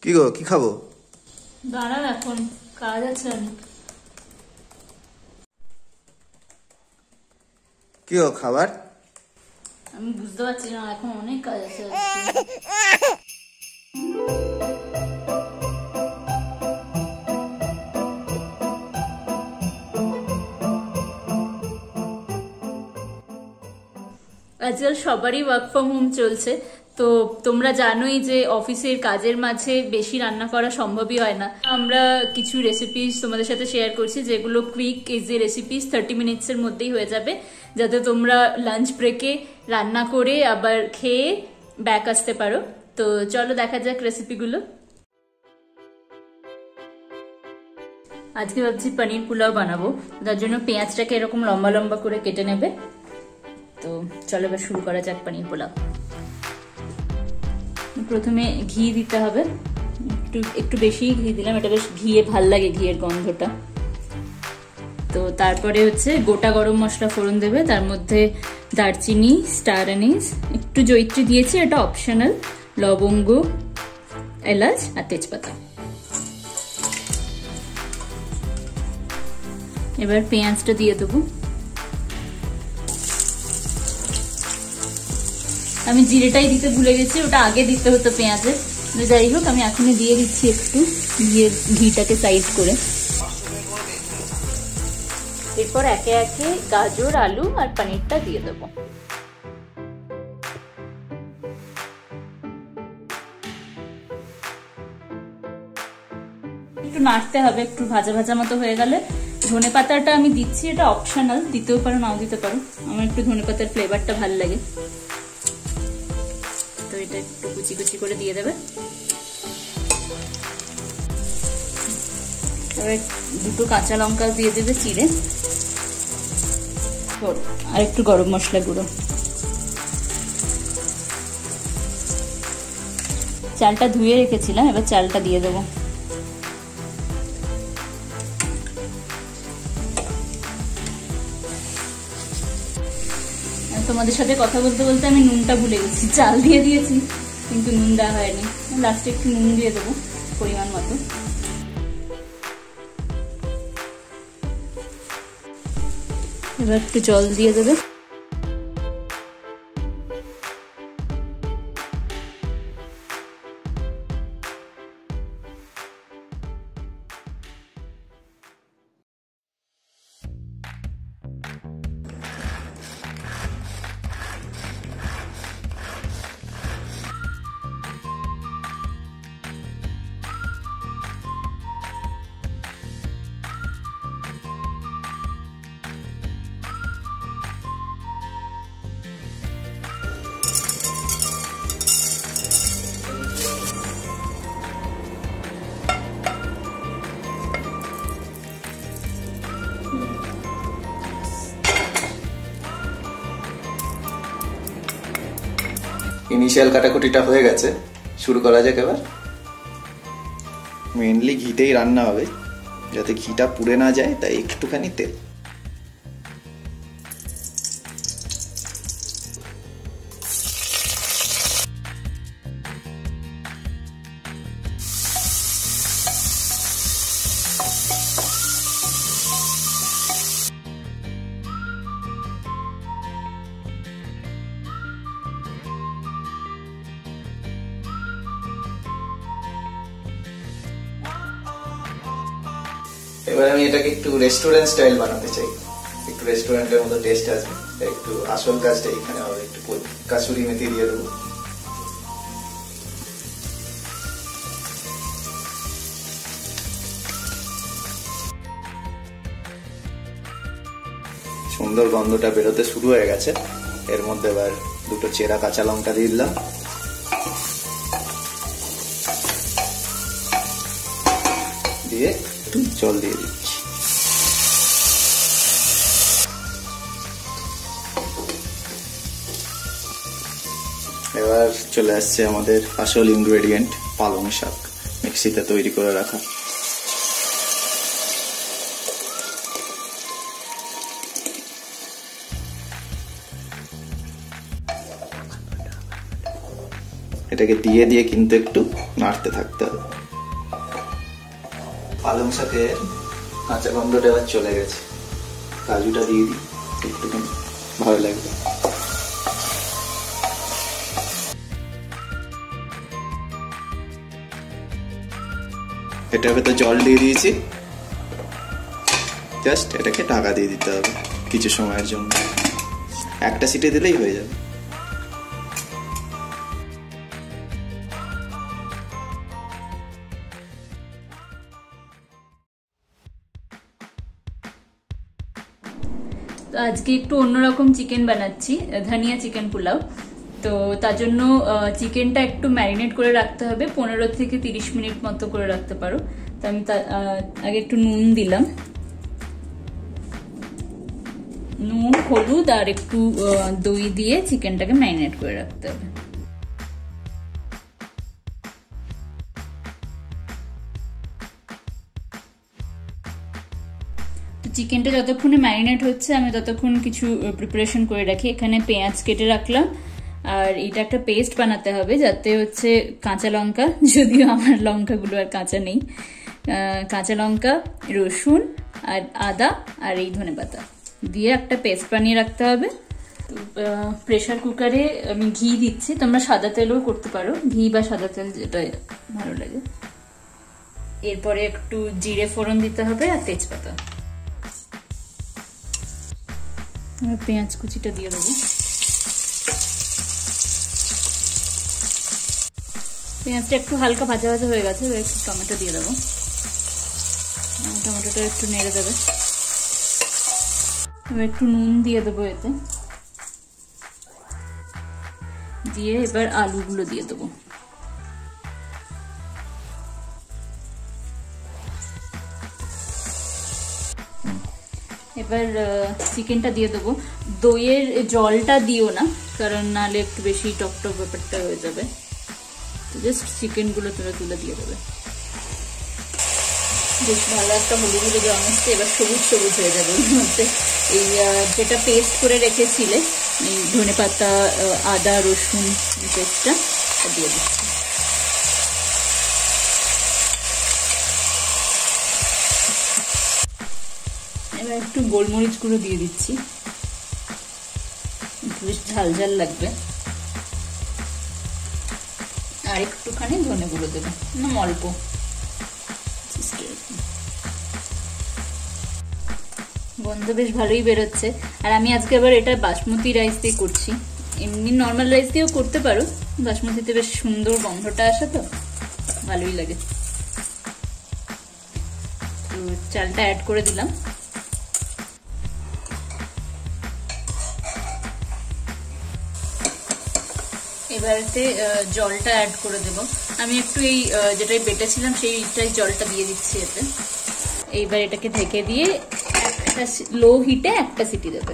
কি গো, কি খাবো? দাঁড়াও, এখন কাজ আছে অনেক। কি গো খাবার? আমি বুঝতে পারছি না, এখন অনেক কাজ আছে। আজকাল সবারই ওয়ার্ক ফ্রম হোম চলছে, তো তোমরা জানোই যে অফিসের কাজের মাঝে বেশি রান্না করা সম্ভবই হয় না। আমরা কিছু রেসিপিস তোমাদের সাথে শেয়ার করছি, যেগুলো কুইক ইজি রেসিপিস, 30 মিনিটসের মধ্যেই হয়ে যাবে, যাতে তোমরা লাঞ্চ ব্রেকে রান্না করে আবার খেয়ে ব্যাক আসতে পারো। তো চলো দেখা যাক রেসিপিগুলো। আজকে ভাবছি পনির পোলাও বানাবো, তার জন্য পেঁয়াজটাকে এরকম লম্বা লম্বা করে কেটে নেবে। তো চলো এবার শুরু করা যাক পনির পোলাও। প্রথমে ঘি দিতে হবে, একটু বেশি ঘি দিলাম, এটা বেশ ঘিয়ে ভাল লাগে, ঘিয়ের গন্ধটা। তো তারপরে হচ্ছে গোটা গরম মশলা ফোড়ন দেবে, তার মধ্যে দারচিনি, স্টার অ্যানিস, একটু জয়িত্রী দিয়েছি, এটা অপশনাল, লবঙ্গ, এলাচ আর তেজপাতা। এবার পেঁয়াজটা দিয়ে দেবো। আমি জিরেটাই দিতে ভুলে গেছি, ওটা আগে দিতে হতো পেঁয়াজে, যাই হোক আমি এখনই দিয়ে দিচ্ছি একটু ঘিটাকে সাইড করে। এরপর একে একে গাজর, আলু আর পনিরটা দিয়ে দেবো। একটু নাড়তে হবে, একটু ভাজা ভাজা মতো হয়ে গেলে ধনে পাতাটা আমি দিচ্ছি, এটা অপশনাল, দিতেও পারো নাও দিতে পারো, আমার একটু ধনে পাতার ফ্লেভারটা ভালো লাগে, তো এটা একটু কুচি কুচি করে দিয়ে দেবে। এবার দুটো কাঁচা লঙ্কা দিয়ে দেবে চিড়ে, আর একটু গরম মশলা গুঁড়ো। চালটা ধুয়ে রেখেছিলাম, এবার চালটা দিয়ে দেবো। তোমাদের সাথে কথা বলতে বলতে আমি নুনটা ভুলে গেছি, চাল দিয়ে দিয়েছি কিন্তু নুন দেওয়া হয়নি, লাস্টে একটু নুন দিয়ে দেবো পরিমাণ মতো। এবার একটু জল দিয়ে দেবে। ইনিশিয়াল কাটাকুটিটা হয়ে গেছে, শুরু করা যাক এবার। মেনলি ঘিতেই রান্না হবে, যাতে ঘিটা পুড়ে না যায়, তাই একটুখানি তেল। এবার আমি এটাকে একটু রেস্টুরেন্ট স্টাইল বানাতে চাই, একটু রেস্টুরেন্টের মতো টেস্ট আসবে। একটু আসল কাজটা এখানে হবে, একটু কাসুরি মেথি দিয়ে দেবো। সুন্দর গন্ধটা বেরোতে শুরু হয়ে গেছে, এর মধ্যে এবার দুটো চেরা কাঁচা লঙ্কা দিয়ে দিলাম, দিয়ে একটু জল দিয়ে দিচ্ছি। এবার চলে আসছে আমাদের আসল ইনগ্রেডিয়েন্ট, পালং শাক, মিক্সিতে তৈরি করে রাখা। এটাকে দিয়ে দিয়ে কিন্তু একটু নাড়তে থাকতে হবে। পালং শাকের কাঁচা গন্ধটা এবার চলে গেছে, কাজুটা দিয়ে দিই একটুখানি, ভালো লাগবে। এটার ভেতর জল দিয়ে দিয়েছি, জাস্ট এটাকে ঢাকা দিয়ে দিতে হবে কিছু সময়ের জন্য, একটা সিটি দিলেই হয়ে যাবে। তো আজকে একটু অন্যরকম চিকেন বানাচ্ছি, ধনিয়া চিকেন পোলাও। তো তার জন্য চিকেনটা একটু ম্যারিনেট করে রাখতে হবে, 15 থেকে 30 মিনিট মতো করে রাখতে পারো। তো আমি আগে একটু নুন দিলাম, নুন, হলুদ আর একটু দই দিয়ে চিকেনটাকে ম্যারিনেট করে রাখতে হবে। চিকেনটা যতক্ষণে ম্যারিনেট হচ্ছে আমি ততক্ষণ কিছু প্রিপারেশন করে রাখি। এখানে পেঁয়াজ কেটে রাখলাম, আর এটা একটা পেস্ট বানাতে হবে যাতে হচ্ছে কাঁচা লঙ্কা, যদিও আমার লঙ্কাগুলো আর কাঁচা নেই, কাঁচা লঙ্কা, রসুন আর আদা আর এই ধনেপাতা দিয়ে একটা পেস্ট বানিয়ে রাখতে হবে। তো প্রেশার কুকারে আমি ঘি দিচ্ছি, তোমরা সাদা তেলও করতে পারো, ঘি বা সাদা তেল যেটা ভালো লাগে। এরপরে একটু জিরে ফোড়ন দিতে হবে আর তেজপাতা। পেঁয়াজ কুচিটা দিয়ে দেবো। পেঁয়াজটা একটু হালকা ভাজা ভাজা হয়ে গেছে, এবার একটু টমেটো দিয়ে দেবো। টমেটোটা একটু নেড়ে দেবে, এবার একটু নুন দিয়ে দেবো এতে, দিয়ে এবার আলুগুলো দিয়ে দেবো। এবার চিকেনটা দিয়ে দেবো। দইয়ের জলটা দিও না, কারণ নাহলে একটু বেশি টক টক ব্যাপারটা হয়ে যাবে। তো জাস্ট চিকেনগুলো তুলে দিয়ে দেবে। বেশ ভালো একটা হলুদ হলুদ রঙ আসছে, এবার সবুজ সবুজ হয়ে যাবে ওর মধ্যে। এই যেটা পেস্ট করে রেখেছিলে, এই ধনেপাতা, আদা, রসুন পেস্টটা দিয়ে দিচ্ছি। এবার একটু গোলমরিচ গুঁড়ো দিয়ে দিচ্ছি, বেশ ঝাল ঝাল লাগবে। আর একটুখানি ধনে গুঁড়ো দেবো, অল্প। গন্ধ বেশ ভালোই বেরোচ্ছে। আর আমি আজকে আবার এটা বাসমতি রাইস দিয়ে করছি, এমনি নর্মাল রাইস দিয়েও করতে পারো, বাসমতিতে বেশ সুন্দর গন্ধটা আসে, তো ভালোই লাগে। তো চালটা অ্যাড করে দিলাম। এবারেতে জলটা অ্যাড করে দেব। আমি একটু এই যেটাই বেটেছিলাম সেইটাই জলটা দিয়ে দিচ্ছি এতে। এইবার এটাকে ঢেকে দিয়ে একটা লো হিটে একটা সিটি দেবে।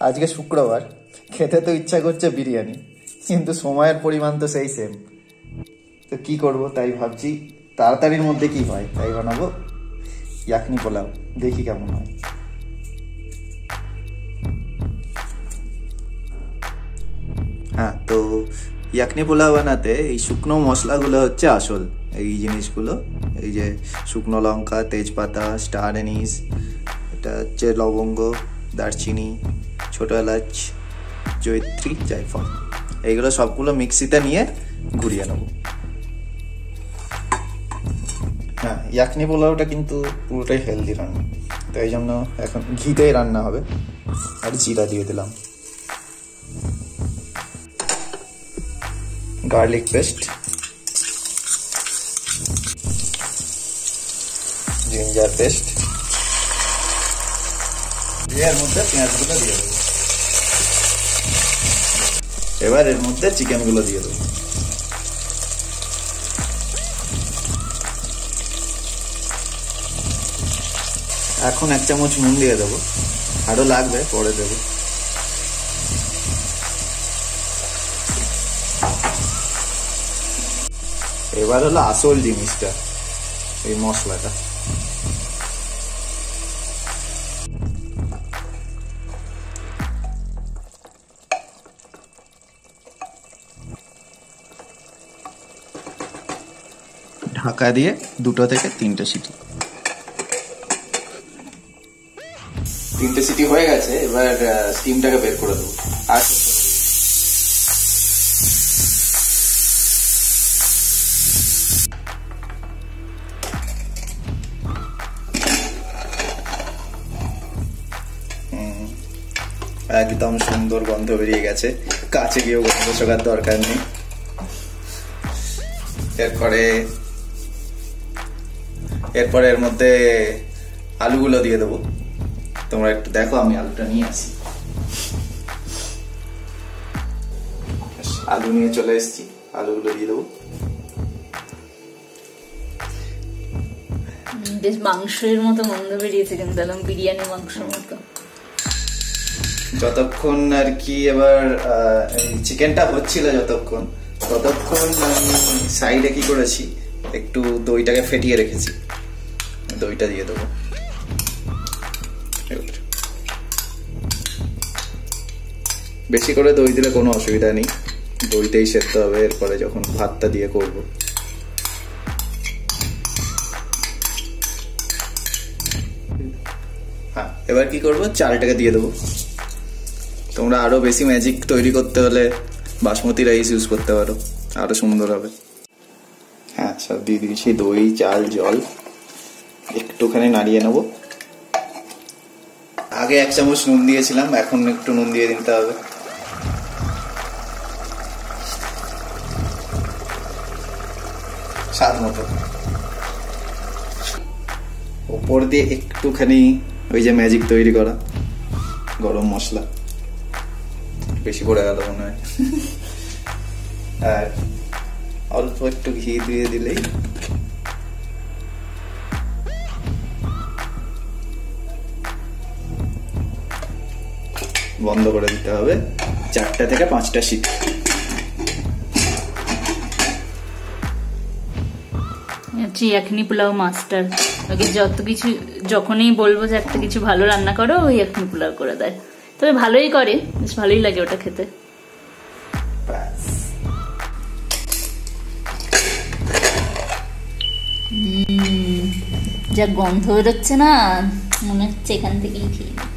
আজকে শুক্রবার, খেতে তো ইচ্ছা করছে বিরিয়ানি, কিন্তু সময়ের পরিমাণ তো সেই সেম। তো কি করব, তাই ভাবছি তাড়াতাড়ির মধ্যে কি হয় তাই বানাবো ইয়াকনি পোলাও, দেখি কেমন হয়। হ্যাঁ, তো ইয়াকনি পোলাও বানাতে এই শুকনো মশলাগুলো হচ্ছে আসল। এই জিনিসগুলো, এই যে শুকনো লঙ্কা, তেজপাতা, স্টার এনিস, এটা হচ্ছে লবঙ্গ, দারচিনি, ছোট এলাচ, জয়িত্রী, জায়ফল, এইগুলো সবগুলো মিক্সিতে নিয়ে ঘুরিয়ে নেব। হ্যাঁ, ইয়াকনি পোলাওটা কিন্তু পুরোটাই হেলদি রান্না, তো এই জন্য এখন ঘিতেই রান্না হবে। আর জিরা দিয়ে দিলাম, গার্লিক পেস্ট, জিঞ্জার পেস্ট, এর মধ্যে পেঁয়াজগুলো দিয়ে দেবো। এবার এর মধ্যে চিকেনগুলো দিয়ে দেবো। এখন 1 চামচ নুন দিয়ে দেবো, আরো লাগবে পরে দেবো। এবার হলো আসল জিনিসটা, এই মশলাটা। ঢাকা দিয়ে 2 থেকে 3টে সিটি। 3টে সিটি হয়ে গেছে, এবার স্টিমটাকে বের করে দেবো। আর একদম সুন্দর গন্ধ বেরিয়ে গেছে, কাছে গিয়েও গন্ধ শোকার দরকার নেই। এরপরে এর মধ্যে আলুগুলো দিয়ে দেবো। তোমরা একটু দেখো, আমি আলুটা নিয়ে আসি। আলু নিয়ে চলে এসেছি, আলুগুলো দিয়ে দেবো। বেশ মাংসের মতো গন্ধ বেরিয়েছে, কিন্তু বিরিয়ানি মাংসের মতো। যতক্ষণ আর কি এবার চিকেনটা হচ্ছিল যতক্ষণ, ততক্ষণ আমি সাইডে কি করেছি, একটু দইটাকে ফেটিয়ে রেখেছি, দইটা দিয়ে দেবো। বেশি করে দই দিলে কোনো অসুবিধা নেই, দইটাই সেদ্ধ হবে এরপরে যখন ভাতটা দিয়ে করব। হ্যাঁ, এবার কি করব, চালটাকে দিয়ে দেবো। তোমরা আরো বেশি ম্যাজিক তৈরি করতে হলে বাসমতি রাইস ইউজ করতে পারো, আরো সুন্দর হবে। হ্যাঁ, সব দিয়ে দিয়েছি, দই, চাল, জল। একটুখানি নাড়িয়ে নেবো। আগে 1 চামচ নুন দিয়েছিলাম, এখন একটু নুন দিয়ে দিতে হবে। স্বাদ মতো। ওপর দিয়ে একটুখানি ওই যে ম্যাজিক তৈরি করা গরম মশলা, বেশি পড়ে গেল মনে হয়। আর অল্প একটু ঘি দিয়ে দিলেই বন্ধ করে দিতে হবে। 4টা থেকে 5টা city. Yakhni Pulao master, okay যত কিছু যখনই বলবো যে একটা কিছু ভালো রান্না করো, ওই ইয়াকনি পোলাও করে দেয়। তবে ভালোই করে, বেশ ভালোই লাগে ওটা খেতে। যা গন্ধ বেরোচ্ছে না, মনে হচ্ছে এখান থেকেই খেয়ে